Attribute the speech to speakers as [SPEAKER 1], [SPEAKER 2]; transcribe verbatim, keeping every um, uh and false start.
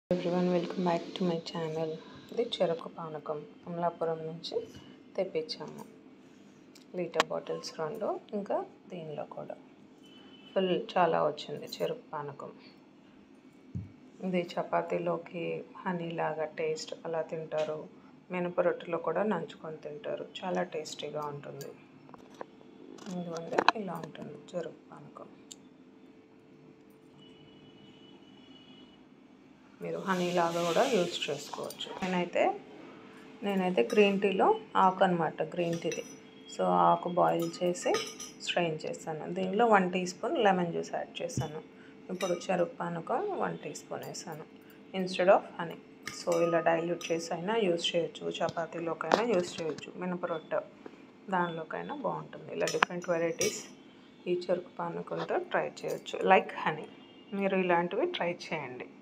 [SPEAKER 1] Everyone welcome back to my channel. ఇది చెరకు పానకం అమలాపురం నుంచి తెప్పించాము. లీటర్ బాటిల్స్ రెండు, ఇంకా దీనిలో కూడా ఫుల్ చాలా వచ్చింది చెరకు పానకం. ఇది చపాతీలోకి హనీ లాగా టేస్ట్ అలా తింటారు, మినప రొట్టెలో కూడా నంచుకొని తింటారు. చాలా టేస్టీగా ఉంటుంది. ఎందుకంటే ఇలా ఉంటుంది చెరకు పానకం. మీరు హనీ లాగా కూడా యూజ్ చేసుకోవచ్చు. నేనైతే నేనైతే గ్రీన్ టీలో ఆకు అనమాట, గ్రీన్ టీది. సో ఆకు బాయిల్ చేసి స్ట్రెయిన్ చేస్తాను. దీనిలో one teaspoon lemon juice add చేశాను. ఇప్పుడు చెరకు పానకం వన్ టీ స్పూన్ వేసాను ఇన్స్టెడ్ ఆఫ్ హనీ. సో ఇలా డైల్యూట్ చేసి అయినా యూజ్ చేయొచ్చు, చపాతీలోకైనా యూజ్ చేయొచ్చు, మినప రొట్టె దానిలోకైనా బాగుంటుంది. ఇలా డిఫరెంట్ వెరైటీస్ ఈ చెరకు పానకంతో ట్రై చేయొచ్చు, లైక్ హనీ. మీరు ఇలాంటివి ట్రై చేయండి.